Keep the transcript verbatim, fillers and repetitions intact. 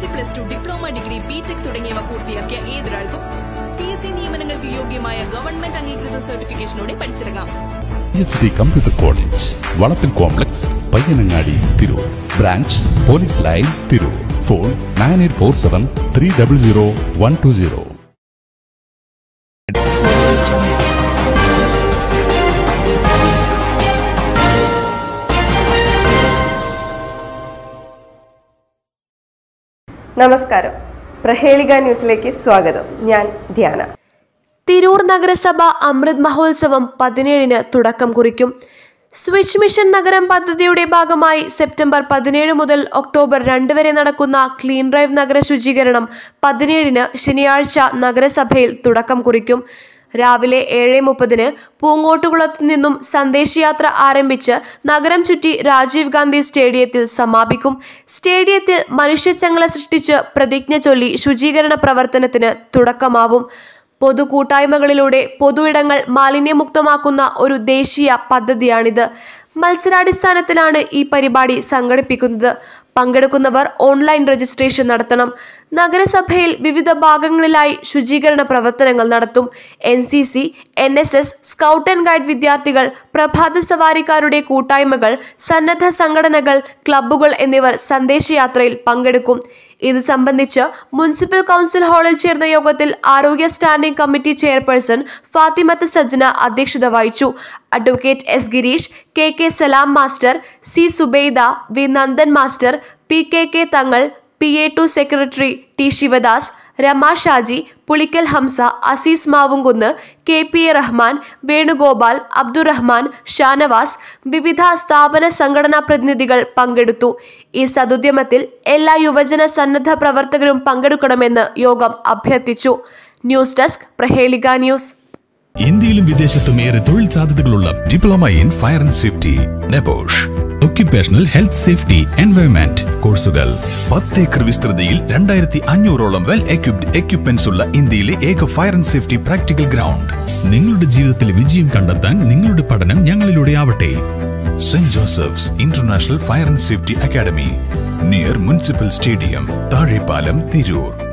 C plus two diploma degree BTech തുടങ്ങിയവ പൂർത്തിയാക്കിയ ഏതൊരാൾക്കും പി എസ് സി നിയമനങ്ങൾക്ക് യോഗ്യമായ ഗവൺമെന്റ് അംഗീകൃത സർട്ടിഫിക്കേഷനോടെ പഠിച്ചിറങ്ങാം. എച്ച് ഡി കമ്പ്യൂട്ടർ കോളേജ്, വളപ്പിൽ complex, Payyanangadi, Tirur. Branch police line, Tirur. Phone nine eight four seven three double zero one two zero. നമസ്കാരം. പ്രഹേളിക ന്യൂസിലേക്ക് സ്വാഗതം. ഞാൻ ധ്യാന. തിരൂർ നഗരസഭ അമൃത് മഹോത്സവം പതിനേഴിന് തുടക്കം കുറിക്കും. സ്വിച്ച് മിഷൻ നഗരം പദ്ധതിയുടെ ഭാഗമായി സെപ്റ്റംബർ പതിനേഴ് മുതൽ ഒക്ടോബർ രണ്ട് വരെ നടക്കുന്ന ക്ലീൻ ഡ്രൈവ് നഗര ശുചീകരണം പതിനേഴിന് ശനിയാഴ്ച നഗരസഭയിൽ തുടക്കം കുറിക്കും. രാവിലെ ഏഴ് മുപ്പതിന് പൂങ്ങോട്ടുകുളത്തു നിന്നും സന്ദേശയാത്ര ആരംഭിച്ച് നഗരം ചുറ്റി രാജീവ് ഗാന്ധി സ്റ്റേഡിയത്തിൽ സമാപിക്കും. സ്റ്റേഡിയത്തിൽ മനുഷ്യച്ചങ്ങല സൃഷ്ടിച്ച് പ്രതിജ്ഞ ചൊല്ലി ശുചീകരണ പ്രവർത്തനത്തിന് തുടക്കമാവും. പൊതു കൂട്ടായ്മകളിലൂടെ പൊതുയിടങ്ങൾ മാലിന്യമുക്തമാക്കുന്ന ഒരു ദേശീയ പദ്ധതിയാണിത്. മത്സരാടിസ്ഥാനത്തിലാണ് ഈ പരിപാടി സംഘടിപ്പിക്കുന്നത്. പങ്കെടുക്കുന്നവർ ഓൺലൈൻ രജിസ്ട്രേഷൻ നടത്തണം. നഗരസഭയിൽ വിവിധ ഭാഗങ്ങളിലായി ശുചീകരണ പ്രവർത്തനങ്ങൾ നടത്തും. N C C, N S S, scout and guide വിദ്യാർത്ഥികൾ, പ്രഭാത സവാരിക്കാരുടെ കൂട്ടായ്മകൾ, സന്നദ്ധ സംഘടനകൾ, ക്ലബ്ബുകൾ എന്നിവർ സന്ദേശയാത്രയിൽ പങ്കെടുക്കും. ഇത് സംബന്ധിച്ച് മുനിസിപ്പൽ കൗൺസിൽ ഹാളിൽ ചേർന്ന യോഗത്തിൽ ആരോഗ്യ standing committee chairperson Fathimath Sajna അധ്യക്ഷത വഹിച്ചു. Advocate S Girish, K K Salam master, C Zubaida, V Nandan master, P K K Thangal, P A to secretary T Sivadas, Rama Shaji, Pulikkal Hamsa, Azeez Mavumkunnu, K P A Rahman, Venugopal, Abdurahman, Shanavas, വിവിധ സ്ഥാപന സംഘടനാ പ്രതിനിധികൾ പങ്കെടുത്തു. ഈ സദുദ്യമത്തിൽ എല്ലാ യുവജന സന്നദ്ധ പ്രവർത്തകരും പങ്കെടുക്കണമെന്ന് യോഗം അഭ്യർത്ഥിച്ചു. News desk, Prahelika news. ഇന്ത്യയിലും വിദേശത്തും ഏറെ തൊഴിൽ സാധ്യതകളുള്ള diploma in fire and safety, NEBOSH. Occupational health safety environment കോഴ്സുകൾ. പത്ത് ഏക്കർ വിസ്തൃതിയിൽ രണ്ടായിരത്തി അഞ്ഞൂറോളം വെൽ എക്യുപ്ഡ് എക്യുപ്മെന്റ്സ് ഉള്ള ഇന്ത്യയിലെ ഏക fire and safety practical ground. നിങ്ങളുടെ ജീവിതത്തിൽ വിജയം കണ്ടെത്താൻ നിങ്ങളുടെ പഠനം ഞങ്ങളിലൂടെ ആവട്ടെ. Saint Joseph's International Fire and Safety Academy, near municipal stadium, Thazhepalam, Tirur.